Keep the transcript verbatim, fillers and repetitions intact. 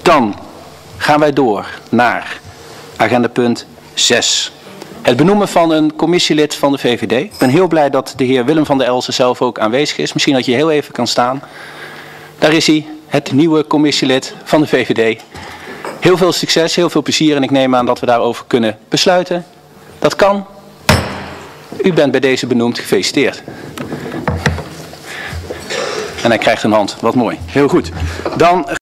Dan gaan wij door naar agendapunt zes. Het benoemen van een commissielid van de V V D. Ik ben heel blij dat de heer Willem van der Elzen zelf ook aanwezig is. Misschien dat je heel even kan staan. Daar is hij, het nieuwe commissielid van de V V D. Heel veel succes, heel veel plezier en ik neem aan dat we daarover kunnen besluiten. Dat kan. U bent bij deze benoemd, gefeliciteerd. En hij krijgt een hand, wat mooi. Heel goed. Dan